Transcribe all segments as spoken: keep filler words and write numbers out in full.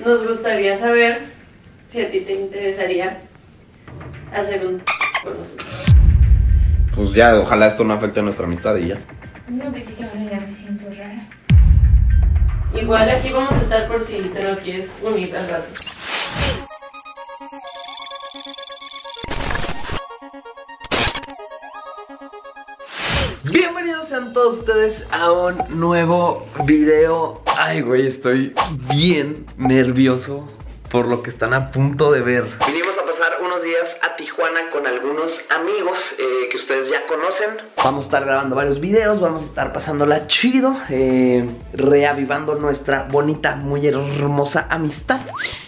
Nos gustaría saber si a ti te interesaría hacer un con nosotros. Pues ya, ojalá esto no afecte a nuestra amistad y ya. No, pues sí que ahora ya me siento rara. Igual aquí vamos a estar por si te nos quieres unir al rato. Bienvenidos sean todos ustedes a un nuevo video. Ay, güey, estoy bien nervioso por lo que están a punto de ver. Vinimos a pasar unos días a Tijuana con algunos amigos eh, que ustedes ya conocen. Vamos a estar grabando varios videos, vamos a estar pasándola chido, eh, reavivando nuestra bonita, muy hermosa amistad.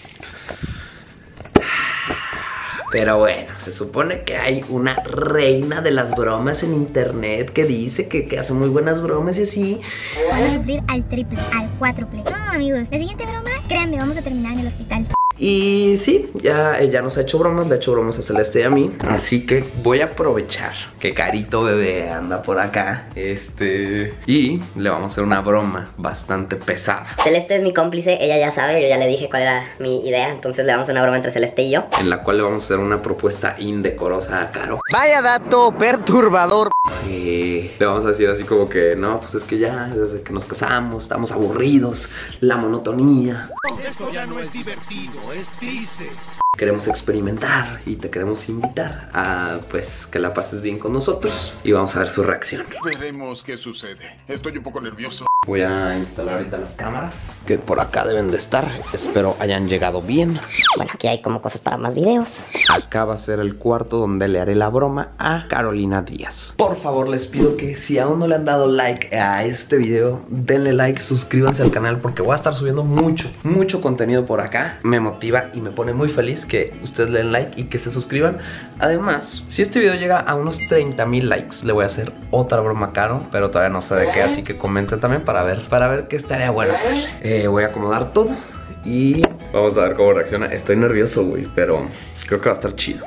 Pero bueno, se supone que hay una reina de las bromas en internet que dice que, que hace muy buenas bromas y así. Vamos a suplir al triple, al cuádruple. No, amigos, la siguiente broma, créanme, vamos a terminar en el hospital. Y sí, ya ella nos ha hecho bromas, le ha hecho bromas a Celeste y a mí. Así que voy a aprovechar que Carito bebé anda por acá. Este... Y le vamos a hacer una broma bastante pesada. Celeste es mi cómplice, ella ya sabe, yo ya le dije cuál era mi idea. Entonces le vamos a hacer una broma entre Celeste y yo, en la cual le vamos a hacer una propuesta indecorosa a Caro. Vaya dato perturbador. Eh, le vamos a decir así como que no, pues es que ya desde que nos casamos estamos aburridos, la monotonía. Esto ya no es divertido, es triste. Queremos experimentar y te queremos invitar a pues que la pases bien con nosotros y vamos a ver su reacción. Veremos qué sucede. Estoy un poco nervioso. Voy a instalar ahorita las cámaras que por acá deben de estar. Espero hayan llegado bien. bueno, aquí hay como cosas para más videos. Acá va a ser el cuarto donde le haré la broma a Carolina Díaz. Por favor, les pido que si aún no le han dado like a este video, denle like, suscríbanse al canal porque voy a estar subiendo mucho, mucho contenido por acá. Me motiva y me pone muy feliz que ustedes le den like y que se suscriban. Además, si este video llega a unos treinta mil likes, le voy a hacer otra broma a Caro, pero todavía no sé de qué, así que comenten también para ver, para ver qué estaría bueno hacer. Eh, voy a acomodar todo y vamos a ver cómo reacciona. Estoy nervioso, güey, pero creo que va a estar chido.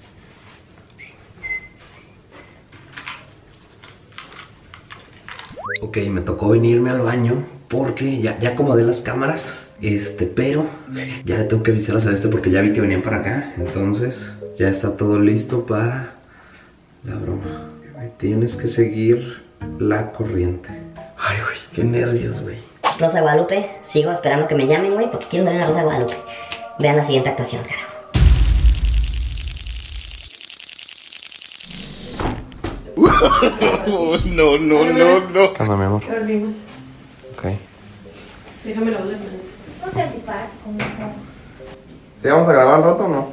Ok, me tocó venirme al baño porque ya, ya acomodé las cámaras. Este, pero ya le tengo que avisar a Celeste porque ya vi que venían para acá. Entonces ya está todo listo para la broma. Tienes que seguir la corriente. Ay, güey, qué nervios, güey. Rosa de Guadalupe, sigo esperando que me llamen, güey, porque quiero ver a la Rosa de Guadalupe. Vean la siguiente actuación, carajo. No, no, no, no. ¿Qué onda, mi amor? Dormimos. Ok. Déjame lavar las manos. No sé, antipar, como ¿Sí vamos a grabar al rato o no?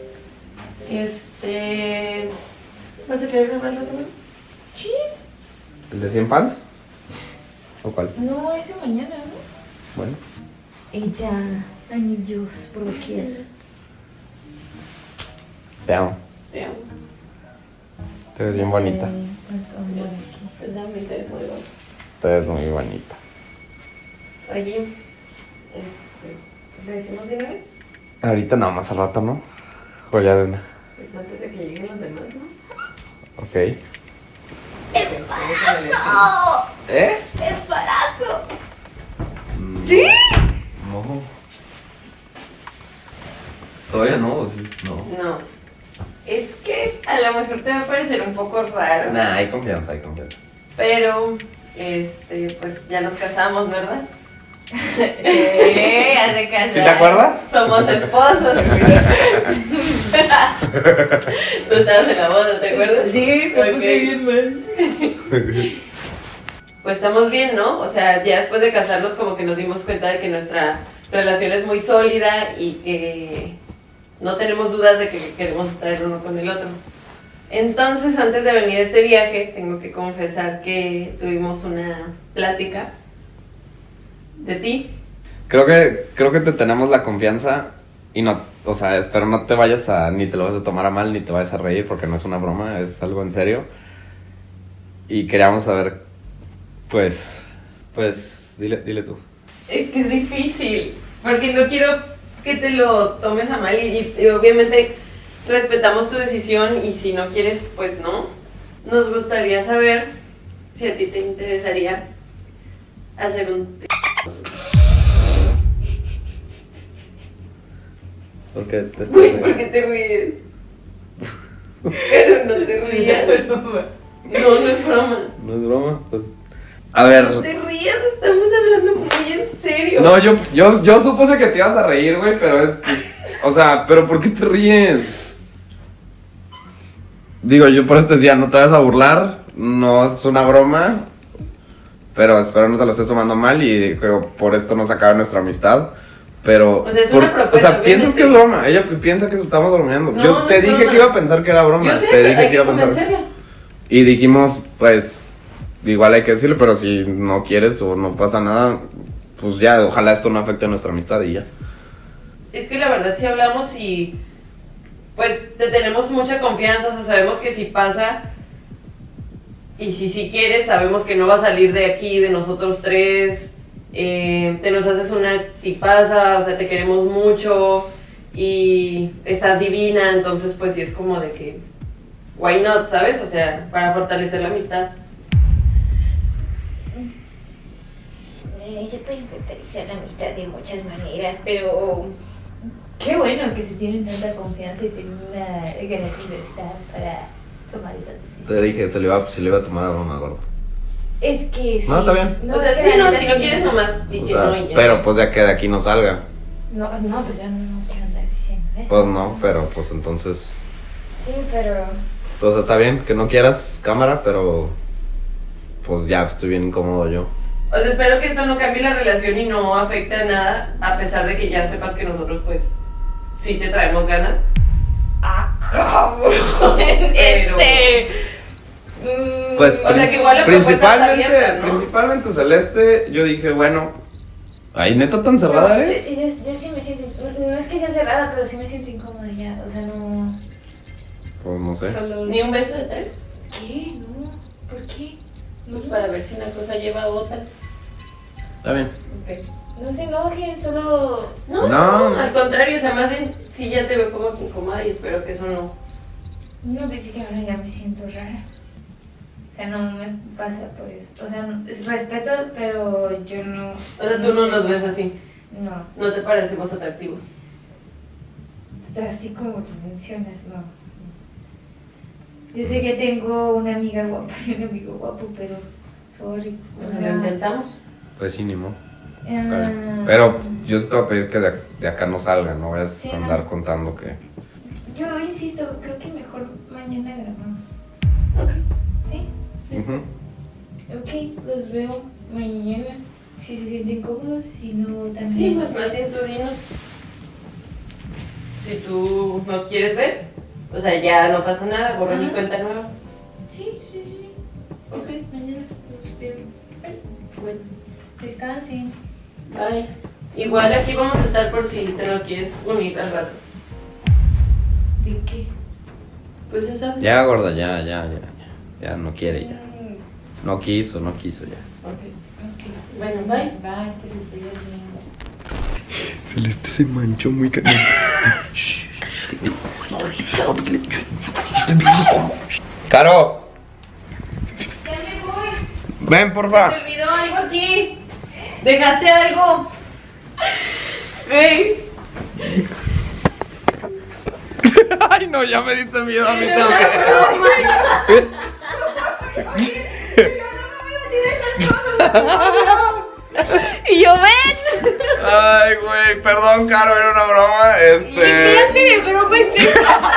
Este... ¿Vas a querer grabar el rato? Sí. ¿El de cien fans? ¿O cuál? No, ese mañana, ¿no? Bueno. Ella, anillos por doquier. Te amo. Te amo. Te ves bien bonita. Dame, te ves muy bonita. Te ves muy bonita. Oye, ¿le decimos de una vez? Ahorita nada más al rato, ¿no? O ya de una. Pues antes de que lleguen los demás, ¿no? Ok. ¿Eh? ¡Embarazo! No. ¿Sí? No. Todavía no, ¿sí? No. No. Es que a lo mejor te va a parecer un poco raro. Nah, hay confianza, hay confianza. Pero, este, pues ya nos casamos, ¿verdad? eh, hace caso. ¿Sí te acuerdas? Somos esposos. Tú estabas en la boda, ¿te acuerdas? Sí, me puse bien mal. Pues estamos bien, ¿no? O sea, ya después de casarnos como que nos dimos cuenta de que nuestra relación es muy sólida y que no tenemos dudas de que queremos estar el uno con el otro. Entonces, antes de venir a este viaje, tengo que confesar que tuvimos una plática de ti. Creo que, creo que te tenemos la confianza y no, o sea, espero no te vayas a, ni te lo vas a tomar a mal, ni te vayas a reír porque no es una broma, es algo en serio. Y queríamos saber, pues, pues, dile, dile tú. Es que es difícil, porque no quiero que te lo tomes a mal y, y obviamente respetamos tu decisión y si no quieres, pues no. Nos gustaría saber si a ti te interesaría hacer un... ¿Por qué te estás Güey, ¿por qué te ríes? Pero no te rías. No, no es broma. ¿No es broma? Pues... A ver... No te rías, estamos hablando muy en serio. No, yo, yo, yo supuse que te ibas a reír, güey, pero es... O sea, ¿pero por qué te ríes? Digo, yo por eso te decía, no te vas a burlar, no es una broma, pero espero no te lo estés tomando mal y que por esto no se acabe nuestra amistad. Pero, o sea, es por, una propuesta, o sea, obviamente. piensas que es broma, ella piensa que estamos bromeando. No, yo no te es dije broma. que iba a pensar que era broma, Yo sé, te pero dije hay que iba a que pensar. convencerla. Y dijimos, pues, igual hay que decirle, pero si no quieres o no pasa nada, pues ya, ojalá esto no afecte a nuestra amistad y ya. Es que la verdad sí hablamos y pues te tenemos mucha confianza, o sea, sabemos que si pasa y si si quieres, sabemos que no va a salir de aquí, de nosotros tres, eh, te nos haces una tipaza, o sea, te queremos mucho y estás divina, entonces pues sí es como de que, why not, ¿sabes? O sea, para fortalecer la amistad. Eh, se puede fortalecer la amistad de muchas maneras, pero qué bueno que se tienen tanta confianza y tienen una gran libertad para tomar esas decisiones. Te dije, se le iba, se le iba a tomar a broma, gordo. Es que sí. No, está bien. No, o sea, es que sí, la no, neta si no sí. quieres nomás, di O que sea, no y ya. pero pues ya que de aquí no salga. No, no, pues yo no quiero andar diciendo eso. Pues no, pero pues entonces... Sí, pero... Pues está bien, que no quieras cámara, pero... Pues ya estoy bien incómodo yo. O sea, espero que esto no cambie la relación y no afecte a nada, a pesar de que ya sepas que nosotros, pues, sí te traemos ganas. ¡Ah, cabrón! Pero- Este... mm, Pues O sea, que igual la propuesta está principalmente, abierta, ¿no? principalmente Celeste, yo dije, bueno... Ay, ¿neta tan cerrada no, eres? Yo, yo, yo sí me siento... No, no es que sea cerrada, pero sí me siento incómoda ya. O sea, no... Pues no sé. Solo... Ni un beso de tres, ¿Qué? No. ¿Por qué? pues para ver si una cosa lleva a otra. Está bien. Ok. No se enojen, solo... No, No. no, al contrario, o sea, más bien, sí ya te veo como que incómoda y espero que eso no. No pensé que ahora ya me siento rara. O sea, no me pasa por eso. O sea, no- es respeto, pero yo no... O sea, tú no nos ves así, No. no te parecemos atractivos. Así como tú mencionas, no. Yo sé que tengo una amiga guapa y un amigo guapo, pero... Sorry. O sea, lo intentamos. Pues sí, ni modo. Está Ah, bien. Pero yo sí te voy a pedir que de, ac- de acá no salga, no vayas Sí, a no. andar contando que... Yo insisto, creo que mejor mañana grabamos. Ok. ¿Sí? Ujú. Ok, los veo mañana. Si se sienten cómodos, si no, también. Sí, pues más bien tú dinos. Si tú no quieres ver, o sea, ya no pasa nada, borrón y Ajá. cuenta nueva. Sí, sí, sí. Ok. Pues mañana los veo. Bueno, Descansen. bye. Igual aquí vamos a estar por si te nos quieres unir al rato. ¿De qué? Pues ya sabes. Ya, gorda, ya, ya, ya, ya. Ya no quiere, ya. Mm, No quiso, no quiso ya. Ok. ok. Bueno, bye. Bye, que les vaya bien. Celeste se manchó muy caliente. ¡Caro! Ya me voy. Ven, Se porfa. te olvidó algo aquí. Dejaste algo. Ven. Ay, no, ya me diste miedo a mí Era también. una Y yo, ven. Ay, güey, perdón, Caro, era una broma. ¿Qué clase Este. de broma es esa?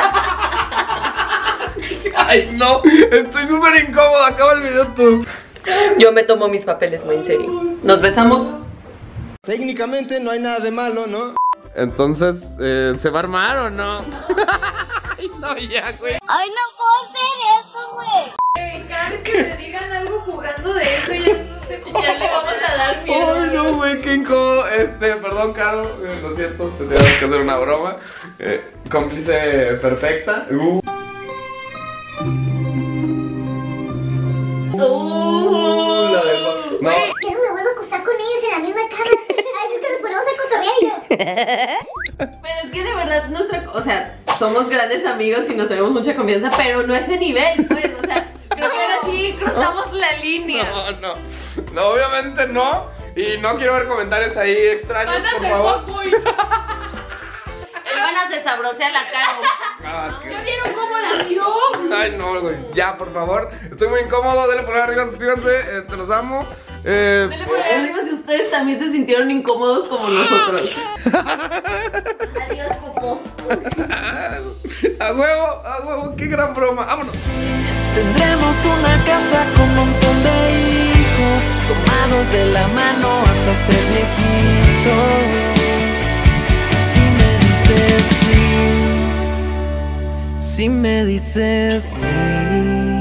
Ay, no, estoy súper incómodo. Acaba el video tú. Yo me tomo mis papeles muy en serio. ¿Nos besamos? Técnicamente no hay nada de malo, ¿no? Entonces, eh, ¿se va a armar o no? Ay, no, ya, güey. Ay, no puedo hacer eso, güey. Cada vez que me digan algo jugando de eso, ya no sé cómo. Ya le vamos a dar miedo. Ay, no, güey, qué incómodo. Este, perdón, Caro, eh, lo siento, te tengo que hacer una broma. Eh, cómplice perfecta. Uh. Uh, La verdad. No. Ya no me vuelvo a acostar con ellos en la misma cama. A veces que nos ponemos a cotorrear y yo. Pero es que de verdad nuestra, o sea, somos grandes amigos y nos tenemos mucha confianza, pero no ese nivel, pues, o sea, creo que ahora sí cruzamos la línea. No, no, no, obviamente no. Y no quiero ver comentarios ahí extraños, Van a por ser favor. guapo y- Él van a sabrosea la cara. Ah, qué- ¿Ya vieron cómo la vio? Ay, no, güey. Ya, por favor. Estoy muy incómodo. Denle por arriba, suscríbanse. Este, los amo. Eh, Denle por arriba si ustedes también se sintieron incómodos como nosotros. Adiós, Popo. A huevo, a huevo. Qué gran broma. Vámonos. Tendremos una casa con un montón de hijos, tomados de la mano hasta ser viejitos. Si me dices sí, si me dices sí.